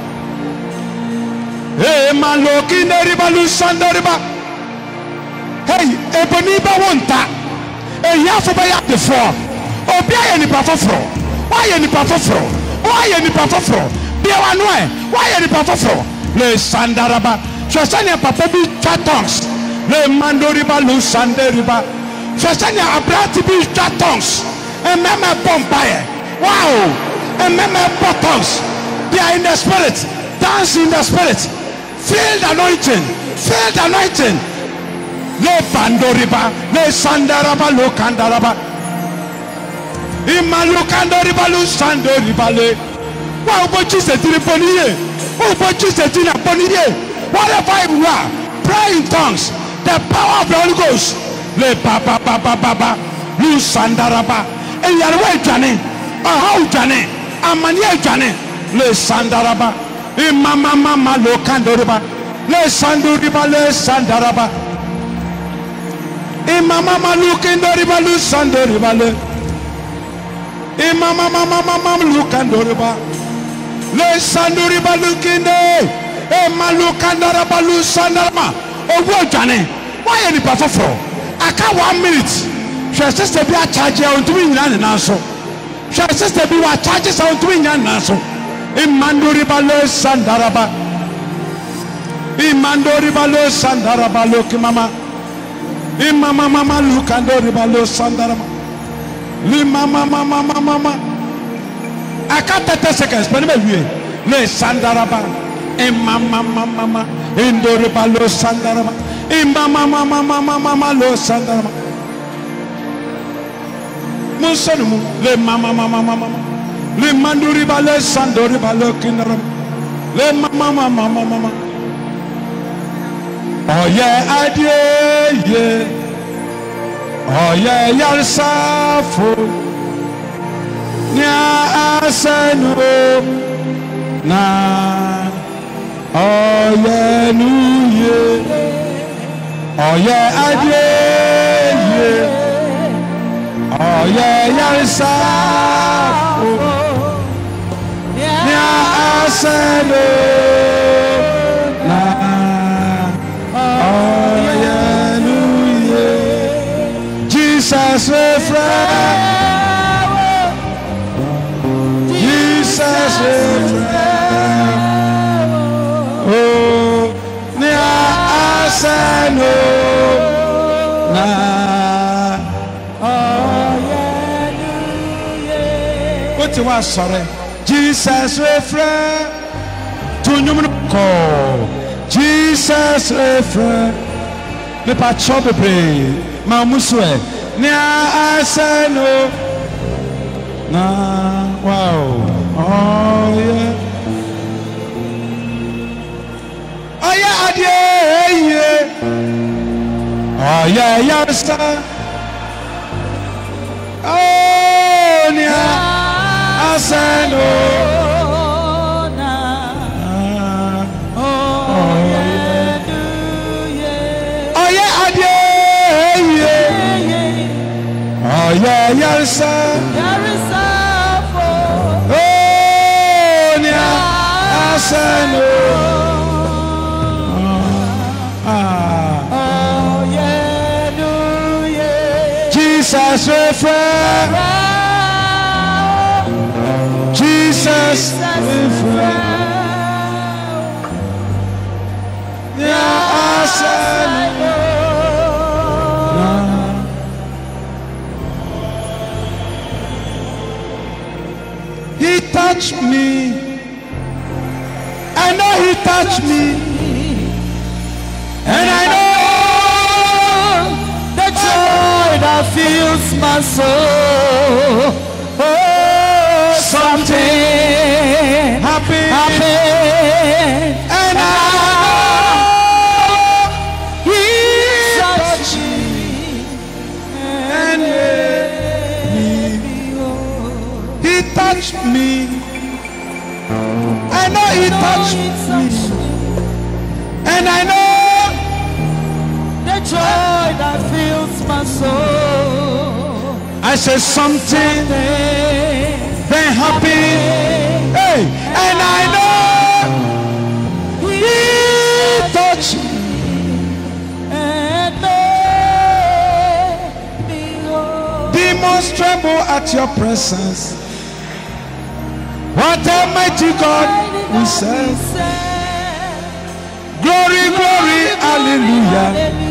e malo kineri ba lu sandaraba hey e boni ba wonta e yafo ba ya de fo obi aye ni pa foforo wa ye ni pa foforo wa ye ni pa foforo bia wa no e wa ye ni pa foforo le sandaraba Shasanya papa bi chatons le mandoriba lu sanderiba Shasanya abrati bi chatons and meme pompaye wow and meme potons they are in the spirit dance in the spirit feel the anointing feel the anointing le bandoriba le sandaraba lu kandaraba imalu kandoriba lu sandoriba le wow bo Jesus triponiye oh bo Jesus triponiye. Whatever you are, pray in tongues. The power of the Holy Ghost. Le papa papa papa. Lu sandaraba. E yarwe jane. Aha jane. Amanye jane. Le sandaraba. E mama mama lo kandoriba. Le sandoriba le sandaraba. E mama mama lu kandoriba lu sandoriba le. E mama mama mama lu kandoriba. Le sandoriba lu kinde. E malukandara balu sandarama owo dwane why ni pa foforo aka one minute she sister bi a charge on to nyina ne nanso she sister bi wa charge on to nyina nanso imandori balu sandaraba imandori balu sandaraba loki mama imama mama lukandori balu sandarama li mama mama mama aka thirty seconds but me wie le sandaraba Mama mama mama indori balo sandarama imama mama mama mama lo sandarama musanumu le mama mama mama le manduri balo sandori balo kinarama le mama mama mama mama oh yeah adie yeah oh yeah yarsafo nya asenu na Hallelujah. Oh yeah, I did. Oh yeah, yes, I. Yeah, I said. Oh na Hallelujah. what you want, sorry. Jesus refrain to you call. Jesus refrain. Me pa chobe pray. Ma muswe. Nia aseno. Na wow. Oh yeah. Oh yeah, adie yeah. Oh yeah, yeah, sir. Oh nia aseno. Oh yeah, yeah, sir. There is a Oh, yeah, asano. Oh yeah, do yeah. Jesus refrain. Jesus refrain. Yeah, asano. He touched me. I know he touched me. And I know the joy that fills my soul. Oh, something happy. happened. And I know He touched me. and he touched me. I know he touched me. And I know the joy that fills my soul. I said something very happy. Hey, and I know he touched me. And made me whole. Demons tremble at your presence. What a mighty God we serve. Glory, glory, hallelujah.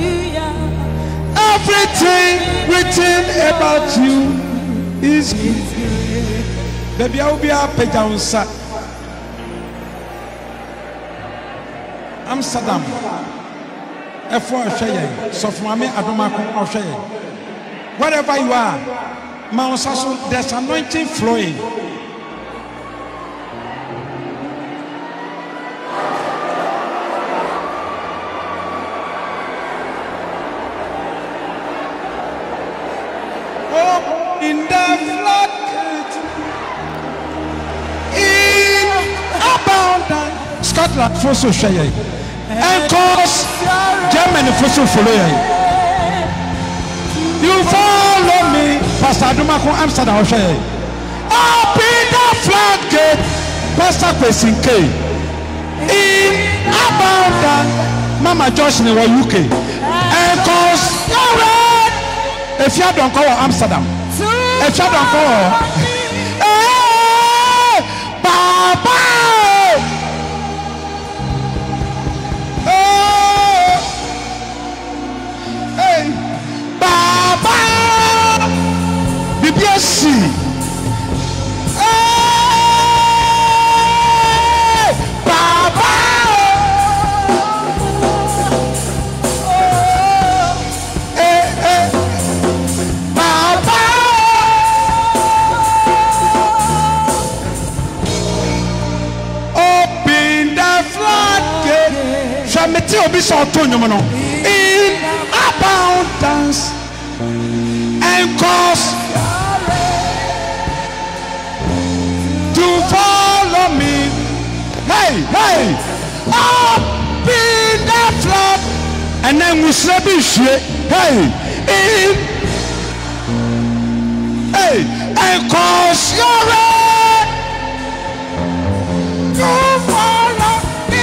Everything written about you is good. Baby, I will be happy down, sir. Amsterdam. F one Australia. So from me, I don't mind Australia. Wherever you are, Mount Sasso, there's anointing flowing. In the floodgate, in abundance. Scotland for so share, and cause Germany for so follow. You follow me, Pastor Adumako Amsterdam share. Up in the floodgate, Pastor Kwesinke. In abundance, Mama Josh in the U K, and cause if you don't go to Amsterdam. If you don't go, hey, Baba, hey, hey, Baba, B B S C, hey, Baba, hey, hey, Baba. In abundance and cause to follow me. Hey, hey, up in the flood, and then we slap it. Hey, in hey, and cause you're red to follow me.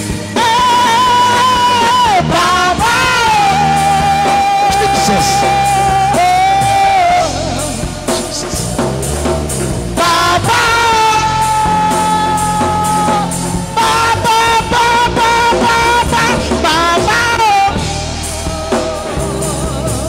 Baba, Jesus, Jesus, Baba, Baba, Baba, Baba, Baba,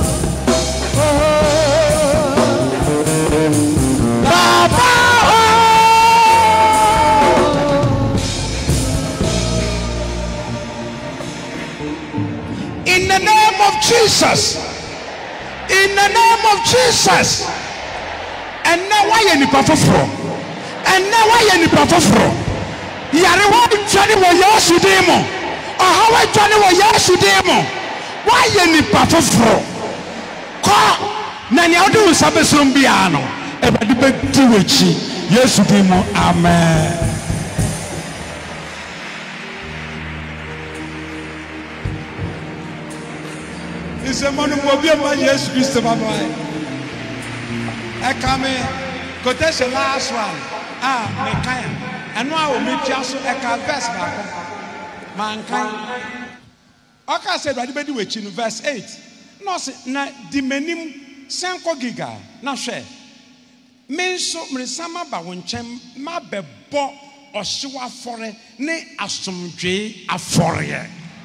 the name of Jesus. In the name of Jesus. And now why any pafofro? And now why any pafofro? Yare wa Johnny wo Yesu demo. Oh how I Johnny wo Yesu demo. Why any pafofro? Ko na nya odi usabesom bia no. E ba di be di wechi. Yesu demo. Amen. It's a man who will be a yes, Mister Babai. I come in, go test the last one. Ah, Mekan. And now we meet you so I can best back. Mankind. Okay, said, I did which in verse eight. No, na the menim Sanko Giga. Now, share. Men so Mrisama Bawonchem, ma bebo or Shua Fore, ne asum J a foreign.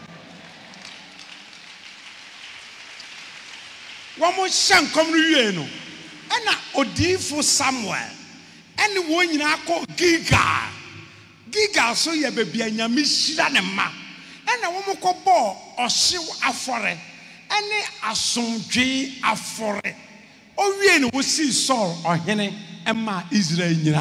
One more shank come to you, no. And a odifo somewhere. And one you call Giga. Giga so ye baby and ya mishidanema. And a woman called Bo or Shiw Afore. And a sumji Afore. O yen will see Saul or Hene and ma Israel.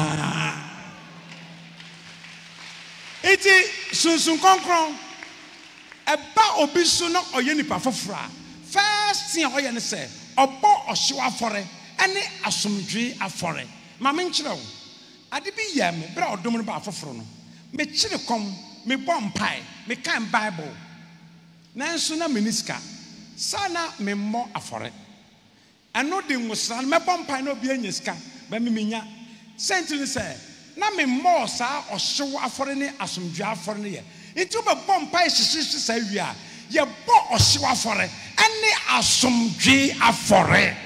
It is soon soon concron. About obisuna or yenipa for fra. First thing I want to say, about a show for it, any asumdri afore. Mamma Chilo, I did be yam, but I'll do my bar for frono. Me chili come, me bomb pie, me kind Bible. Nansuna miniska, sana me more afore. I know the Muslim, me bomb pie no be in yeska, but me minya. Sentence say, na me more sa or show afore any asumdri for near. Into my bomb pie, she say we are. Ye bo oshiwa fore any asomdwe afore.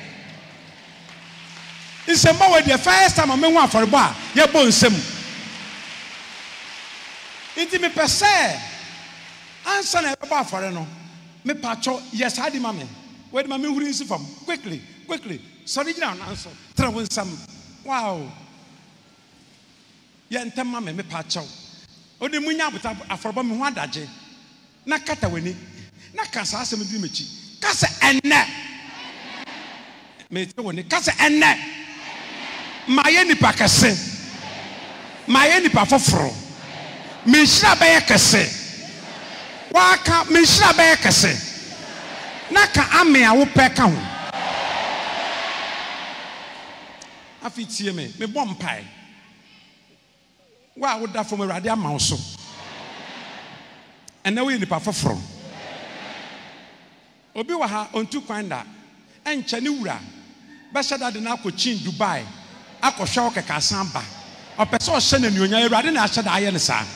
Insema we the first time me hu afore bo a ye bo nsem. Inti me pese answer na bo afore no me pacho yes adi ma me. We di ma me huri nsi fam quickly quickly sorry down answer tra won sam. Wow. Ye ntem ma me me pacho. Odi munya abota afore bo me hu adaje. Na kata weni na kasa asem di mechi kasa enne me te woni kasa enne maye nipa kase maye nipa foforo me hira be kase waka me hira be kase na ka ame a wo pe ka ho afitie me me bom pai wa wo da fom awurade ama wo so. And now we nipa foforo. Obi wa ha ontu kwanda enche ne wura ba shada de na akochin Dubai akɔhwɛ wo keka san ba ɔpɛ sɛ ɔhyɛ na nuonya awurade na ahyɛ da ayɛ ne saa.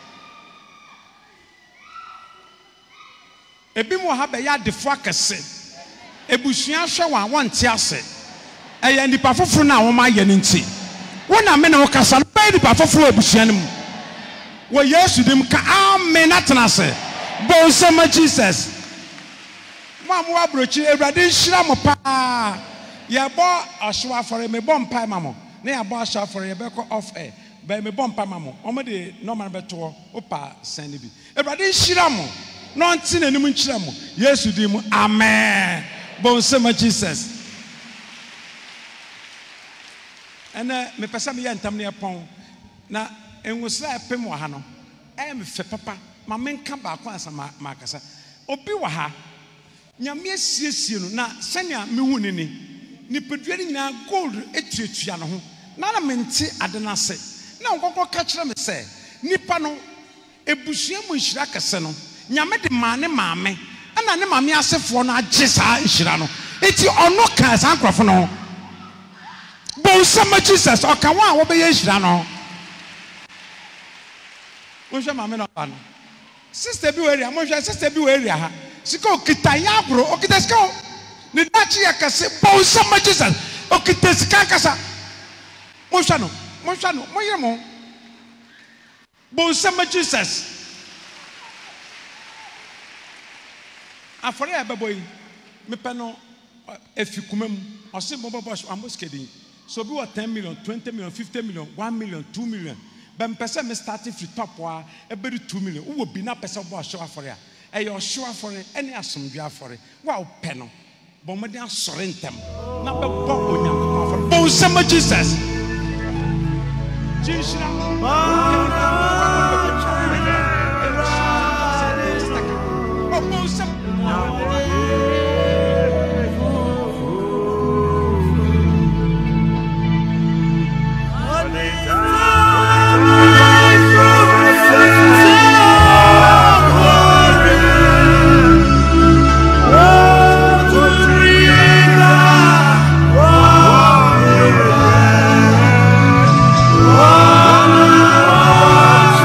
Ebi mu ha bɛyɛ adefo akɛse ebusua hwɛ wa wɔnte ase ɛyɛ nipa foforo na wɔn ayɛ ne nti wo na me na wo kasa no bɛyɛ nipa foforo ebusua no mu. Wo Yesu dim ka amen atenase bo nsema Jesus mo mo abrochi Ewurade nhira mo pa ye bo ahwo afore me bo mpa ma mo na ye bo ahwo afore ye be ko off air be me bo mpa ma mo o mo de normal beto o pa send bi Ewurade nhira mo no nti na nim nhira mo Yesu dim amen bo nsema Jesus. Ena me pesa me ye ntam ne pon na enwusra epem wa ha no em fe papa ma menka ba ko asa ma akasa obi wa ha nyame asiesie no na senya mehu ni ni ni pedua ni nyina gold etuatua no ho na na mente ade na se na nkokọ ka kire me se nipa no ebusua mu nhira kase no nyame de ma ne maame ana ne maame asefo no agye saa nhira no eti ono ka saa nkrofo no bo sama Jesus o ka wa wo be ye nhira no. Monsha mame no ba no sister bi we area monsha sister bi we area ha sika okita ya bro okita sika ne dachi ya kase bo sama Jesus okita sika kasa monsha no monsha no moye mo bo sama Jesus afore ya beboy me pe no efikumam o se mo bobo amoskedin so bi wa ten million twenty million fifty million one million two million. Ben person me starting from top wa e be two million. Who will be na person bo show for ya. ɛyɛ ɔhyew afɔre ɛne asomdwe afɔre wo a wopɛ no bɔ mmɔden asɔre ntɛm na bɛbɔ onyankopɔn afɔre bɔ nsɛm Jesus Jinshira Oh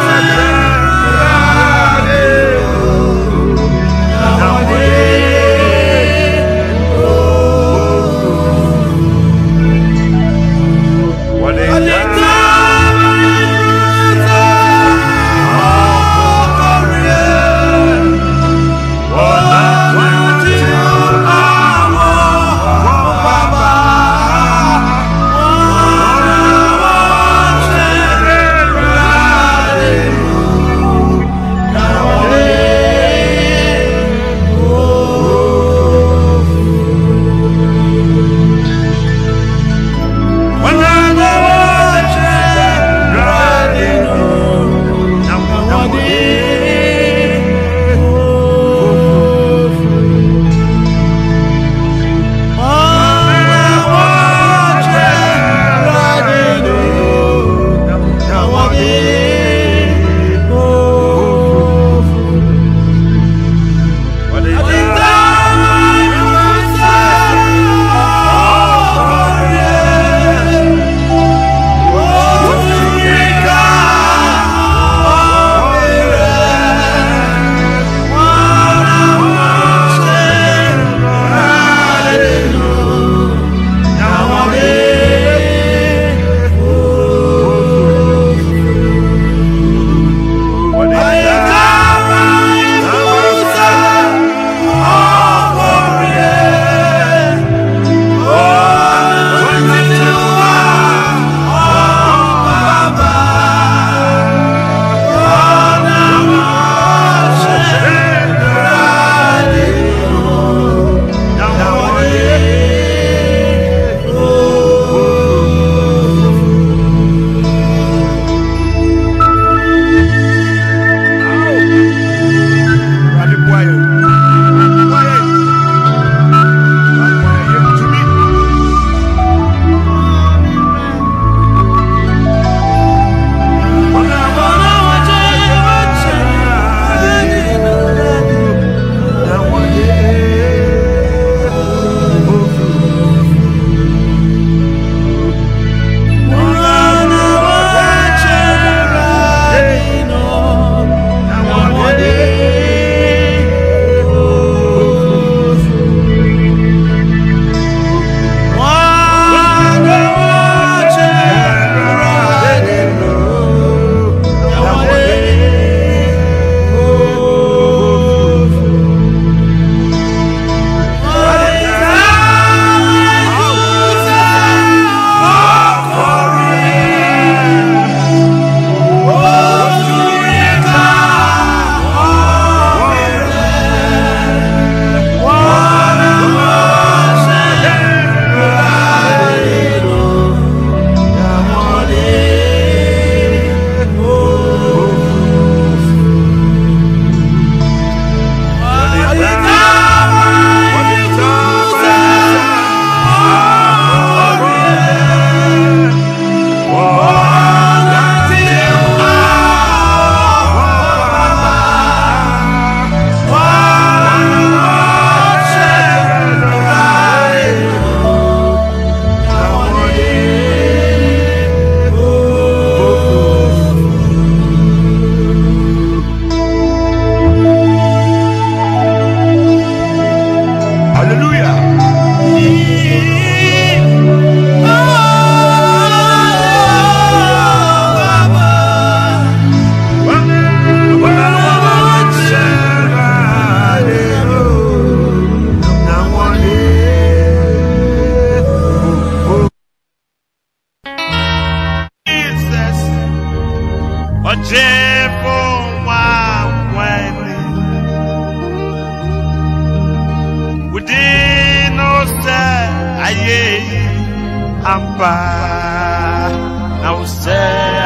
ampa na use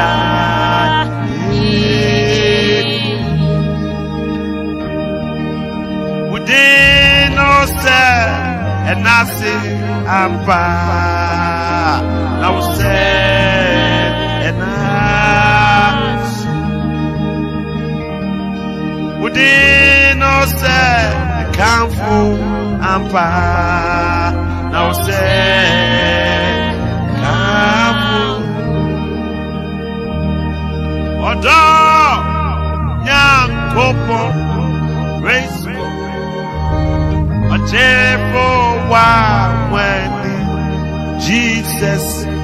Udi no se enasi ampa na use enas Udi no se kamfu ampa na use kamfu odo nyankopo race Ojefo wa weni Jesus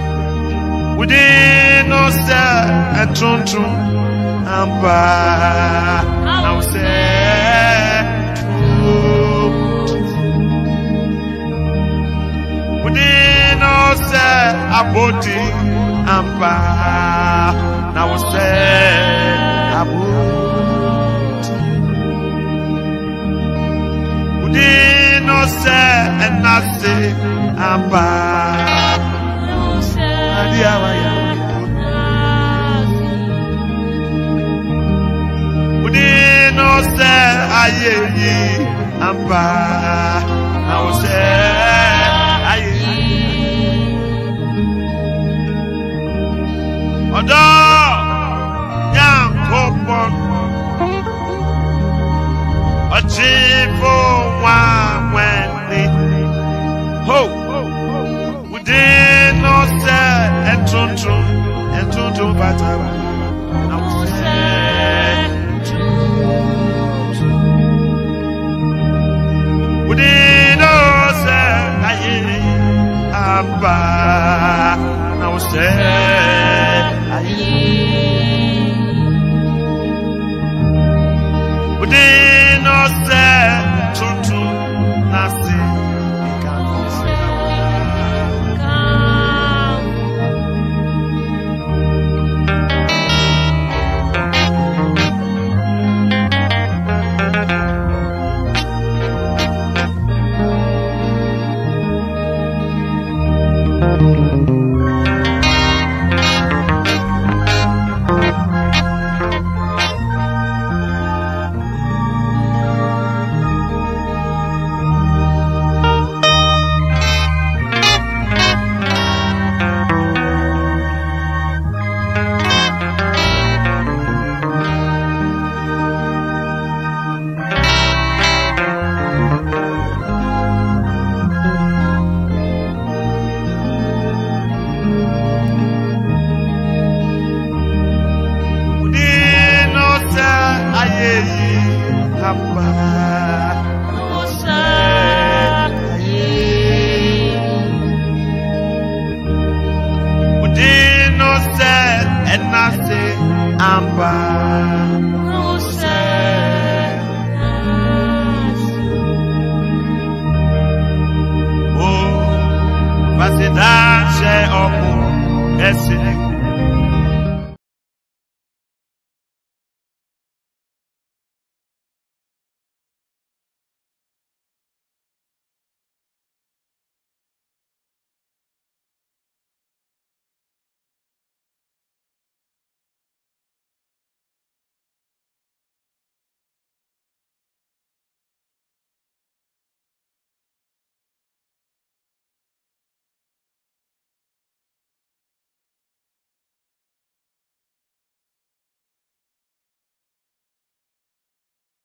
Within us and tron tron ampa now say Within us a body ampa now say aboti Within us and I say ampa Udi no se aye ampa na o se aye odo yankopon Ojefo wa weni ho Udi no se entuntun entuntun bataba na o se Udi no se aye ampa na o se aye Udi no se tuntun na se Esse